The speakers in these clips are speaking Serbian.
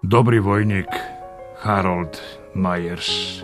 Dobri vojnik Harold Myers.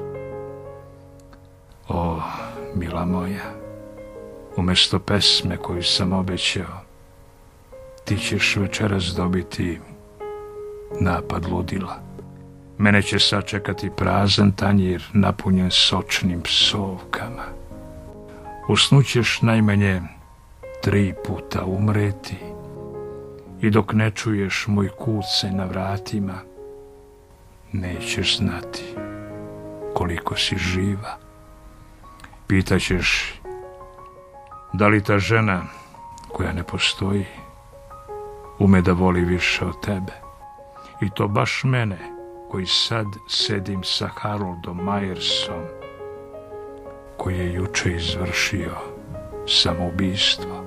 O, mila moja, umjesto pesme koju sam obećao, ti ćeš večeras dobiti napad ludila. Mene će sačekati prazan tanjir napunjen sočnim psovkama. Usnućeš najmanje 3 puta umreti i dok ne čuješ moj kucaj na vratima, nećeš znati koliko si živa. Pitaćeš da li ta žena koja ne postoji ume da voli više od tebe. I to baš mene koji sad sedim sa Haroldom Myersom koji je juče izvršio samoubistvo.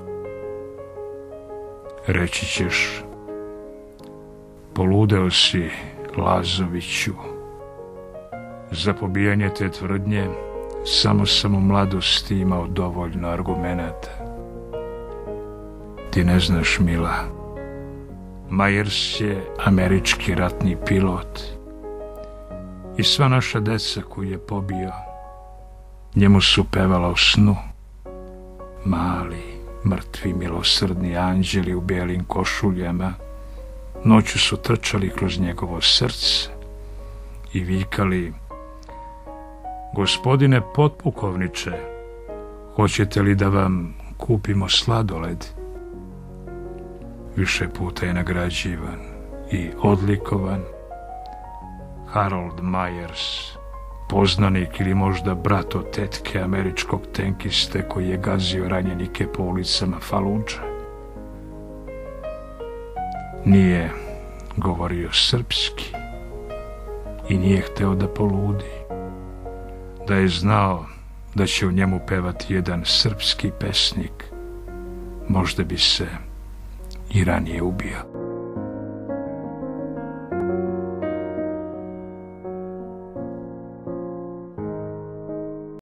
Reći ćeš, poludeo si, Lazoviću. Za pobijanje te tvrdnje samo sam u mladosti imao dovoljno argumenata. Ti ne znaš, mila, Myers je američki ratni pilot i sva naša deca koju je pobio njemu su pevala u snu. Mali, mrtvi, milosrdni anđeli u bijelim košuljama noću su trčali kroz njegovo srce i vikali: gospodine potpukovniče, hoćete li da vam kupimo sladoled? Više puta je nagrađivan i odlikovan Harold Myers, poznanik ili možda brat od tetke američkog tenkiste koji je gazio ranjenike po ulicama Faludže. Nije govorio srpski i nije hteo da poludi. Da je znao da će u njemu pevati jedan srpski pesnik, možda bi se i ranije ubio.